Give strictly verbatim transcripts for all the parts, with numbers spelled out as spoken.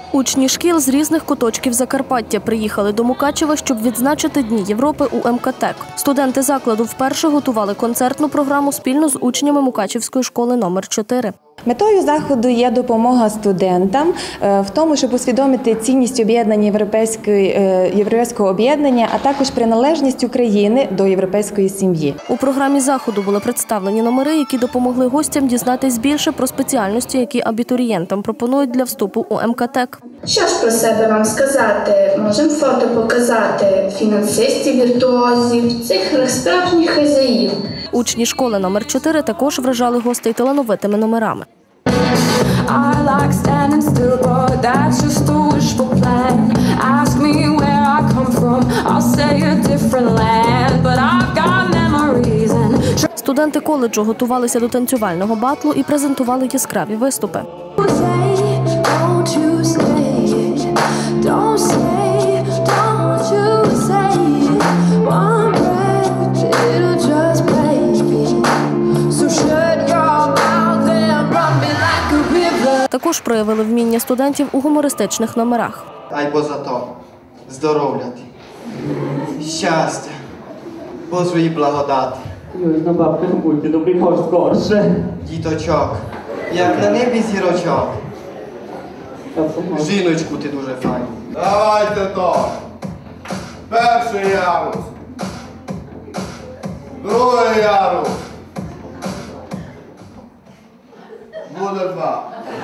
Учні шкіл з різних куточків Закарпаття приїхали до Мукачева, щоб відзначити Дні Європи у ем ка те ек. Студенти закладу вперше готували концертну програму спільно з учнями Мукачівської школи номер чотири. Метою заходу є допомога студентам в тому, щоб усвідомити цінність об'єднання європейського об'єднання, а також приналежність України до європейської сім'ї. У програмі заходу були представлені номери, які допомогли гостям дізнатись більше про спеціальності, які абітурієнтам пропонують для вступу у ем ка те ек. Що ж про себе вам сказати? Можемо фото показати фінансистів, віртуозів, цих справжніх хазяїв. Учні школи номер чотири також вражали гостей талановитими номерами. Студенти коледжу готувалися до танцювального батлу і презентували яскраві виступи. Також проявили вміння студентів у гумористичних номерах. Ай поза то, здоров'я, щастя, Божої благодати. Южна бабка, будьте добрі, може скорше. Діточок, як на небі зірочок. Жіночку, ти дуже файна. Давайте то. Перший ярус. Другий ярус. Буде два.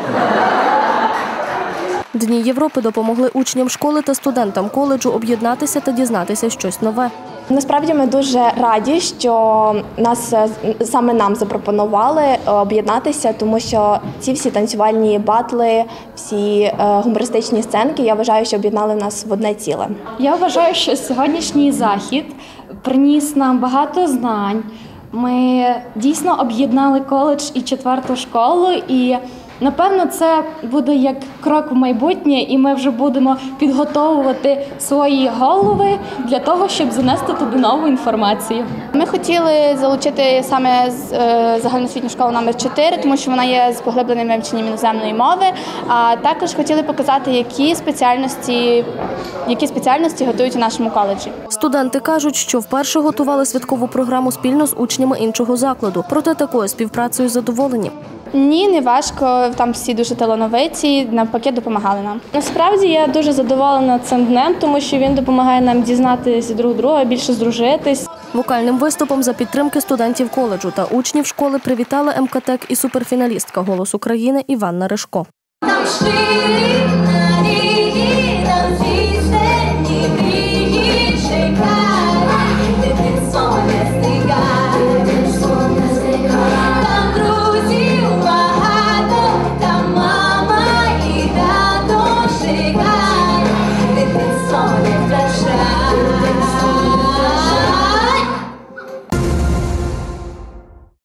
Дні Європи допомогли учням школи та студентам коледжу об'єднатися та дізнатися щось нове. Насправді ми дуже раді, що нас саме нам запропонували об'єднатися, тому що ці всі танцювальні батли, всі гумористичні сценки, я вважаю, що об'єднали нас в одне ціле. Я вважаю, що сьогоднішній захід приніс нам багато знань. Ми дійсно об'єднали коледж і четверту школу, і напевно це буде як крок в майбутнє, і ми вже будемо підготовувати свої голови для того, щоб занести туди нову інформацію. Ми хотіли залучити саме загальноосвітню школу номер чотири, тому що вона є з поглибленим вивченням іноземної мови, а також хотіли показати, які спеціальності, які спеціальності готують у нашому коледжі. Студенти кажуть, що вперше готували святкову програму спільно з учнями іншого закладу, проте такою співпрацею задоволені. Ні, не важко, там всі дуже талановиті, навпаки допомагали нам. Насправді я дуже задоволена цим днем, тому що він допомагає нам дізнатися друг друга, більше здружитись. Вокальним виступом за підтримки студентів коледжу та учнів школи привітала ем ка те ек і суперфіналістка «Голос України» Іванна Ришко. Там